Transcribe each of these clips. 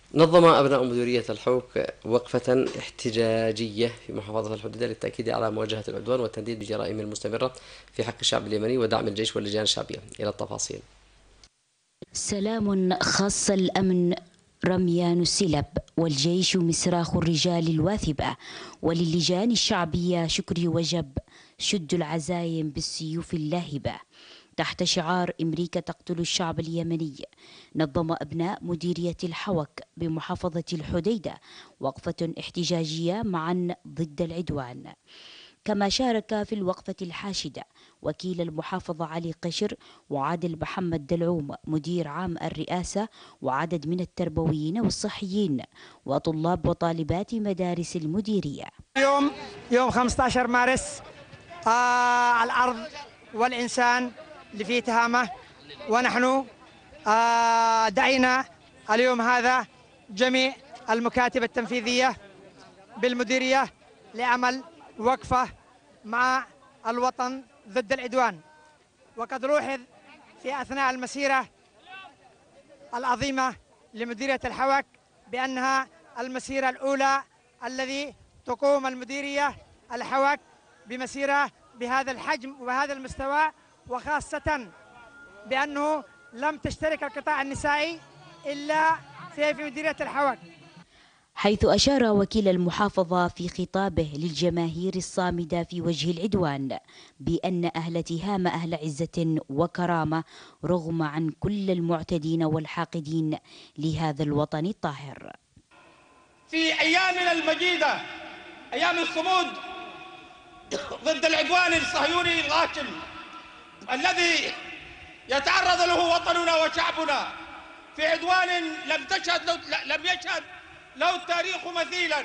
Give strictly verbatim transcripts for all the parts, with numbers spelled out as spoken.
نظم أبناء مديرية الحوك وقفة احتجاجية في محافظة الحديدة للتأكيد على مواجهة العدوان والتنديد بالجرائم المستمرة في حق الشعب اليمني ودعم الجيش واللجان الشعبية. إلى التفاصيل. سلام خاص الأمن رميان السلب، والجيش مصراخ الرجال الواثبة، وللجان الشعبية شكري وجب شد العزايم بالسيوف اللاهبة. تحت شعار أمريكا تقتل الشعب اليمني، نظم أبناء مديرية الحوك بمحافظة الحديدة وقفة احتجاجية معا ضد العدوان. كما شارك في الوقفة الحاشدة وكيل المحافظة علي قشر وعادل محمد دلعوم مدير عام الرئاسة وعدد من التربويين والصحيين وطلاب وطالبات مدارس المديرية. اليوم يوم خمسة عشر مارس، آه الأرض والإنسان اللي فيه تهامة، ونحن آه دعينا اليوم هذا جميع المكاتب التنفيذية بالمديرية لعمل وقفة مع الوطن ضد العدوان. وقد لوحظ في أثناء المسيرة العظيمة لمديرية الحوك بأنها المسيرة الأولى الذي تقوم المديرية الحوك بمسيرة بهذا الحجم وهذا المستوى، وخاصة بأنه لم تشترك القطاع النسائي إلا في مديرية الحوك. حيث أشار وكيل المحافظة في خطابه للجماهير الصامدة في وجه العدوان بأن أهل تهامة أهل عزة وكرامة رغم عن كل المعتدين والحاقدين لهذا الوطن الطاهر. في أيامنا المجيدة، أيام الصمود ضد العدوان الصهيوني الغاشم الذي يتعرض له وطننا وشعبنا، في عدوان لم تشهد لم يشهد له التاريخ مثيلا.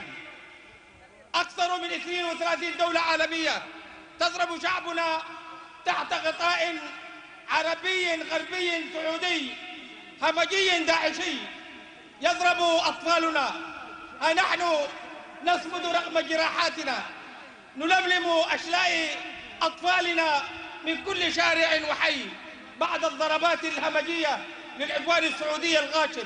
أكثر من اثنين وثلاثين دولة عالمية تضرب شعبنا تحت غطاء عربي غربي سعودي همجي داعشي، يضرب أطفالنا، ها نحن نصمد رغم جراحاتنا، نلملم أشلاء أطفالنا من كل شارع وحي بعد الضربات الهمجية للعدوان السعودي الغاشم.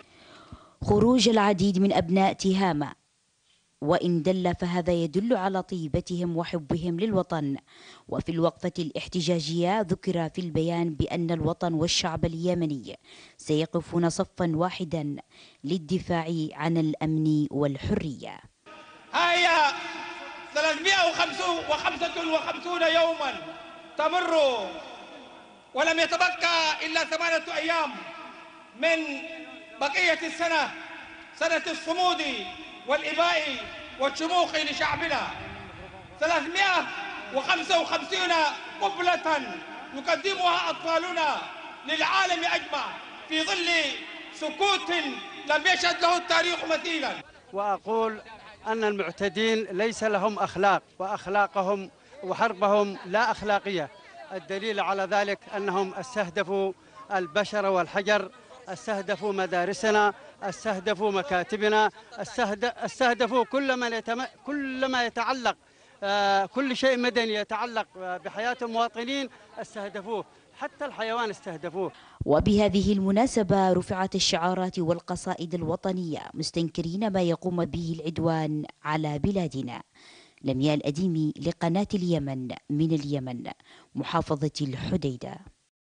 خروج العديد من أبناء تهامة وإن دل فهذا يدل على طيبتهم وحبهم للوطن. وفي الوقفة الاحتجاجية ذكر في البيان بأن الوطن والشعب اليمني سيقفون صفا واحدا للدفاع عن الأمن والحرية. هيا ثلاثمئة وخمسة وخمسين يوما تمر ولم يتبقى إلا ثمانية أيام من بقية السنة، سنة الصمود والإباء والشموخ لشعبنا. ثلاثمئة وخمسة وخمسين قبلة يقدمها أطفالنا للعالم أجمع في ظل سكوت لم يشهد له التاريخ مثيلا. وأقول أن المعتدين ليس لهم أخلاق، وأخلاقهم وحربهم لا أخلاقية. الدليل على ذلك أنهم استهدفوا البشر والحجر، استهدفوا مدارسنا، استهدفوا مكاتبنا، استهدفوا كل ما يتم... كل ما يتعلق آه كل شيء مدني يتعلق بحياة المواطنين استهدفوه، حتى الحيوان استهدفوه. وبهذه المناسبة رفعت الشعارات والقصائد الوطنية مستنكرين ما يقوم به العدوان على بلادنا. لمياء الأديمي لقناة اليمن من اليمن، محافظة الحديدة.